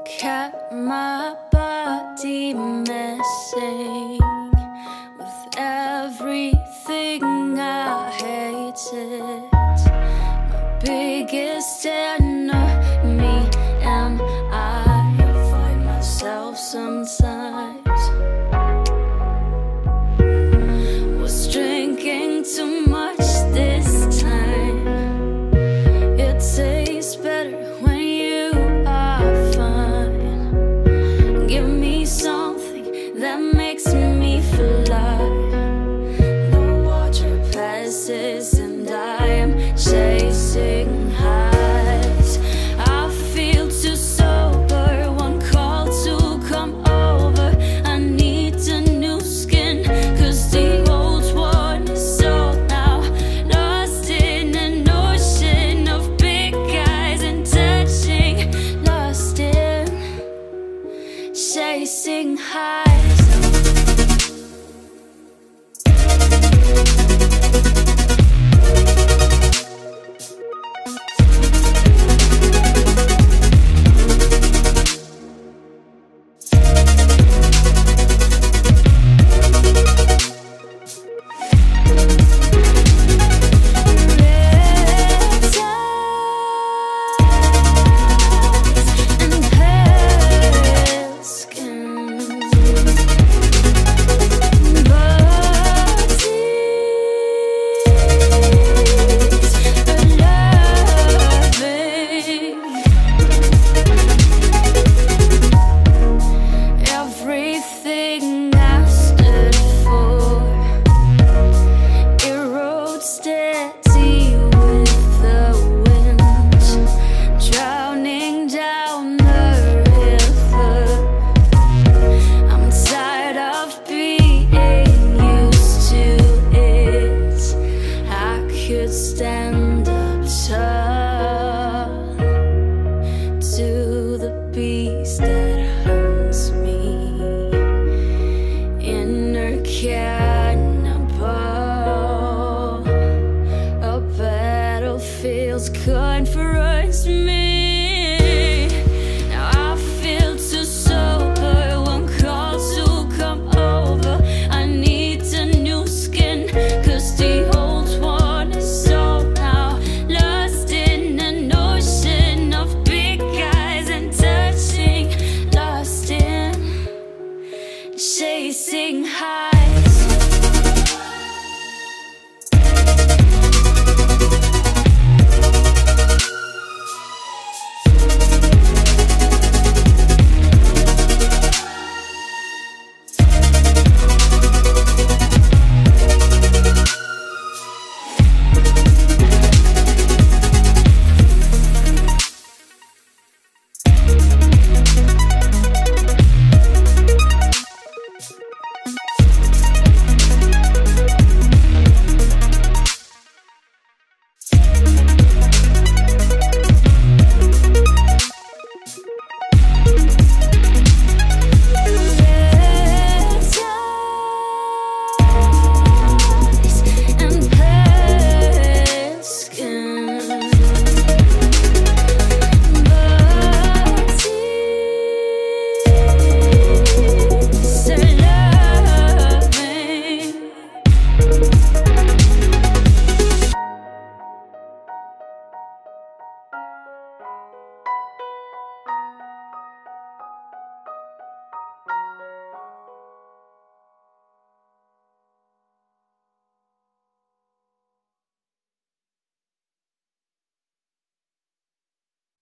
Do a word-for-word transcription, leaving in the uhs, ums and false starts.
kept my body messing with everything I hated. My biggest enemy am I. I find myself sometimes was drinking too much this time. It tastes better when you are fine. Give me something that makes me fly. The water passes and I am chasing highs. I feel too sober, one call to come over. I need a new skin, cause the old one is old now. Lost in an ocean of big eyes and touching. Lost in chasing highs.